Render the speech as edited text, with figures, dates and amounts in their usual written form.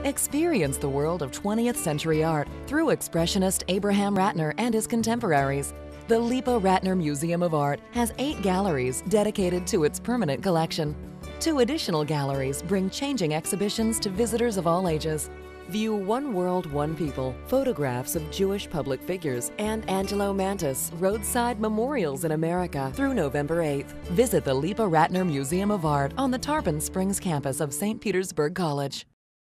Experience the world of 20th century art through expressionist Abraham Rattner and his contemporaries. The Leepa-Rattner Museum of Art has 8 galleries dedicated to its permanent collection. 2 additional galleries bring changing exhibitions to visitors of all ages. View One World, One People, photographs of Jewish public figures, and Angelo Mantas, roadside memorials in America through November 8th. Visit the Leepa-Rattner Museum of Art on the Tarpon Springs campus of St. Petersburg College.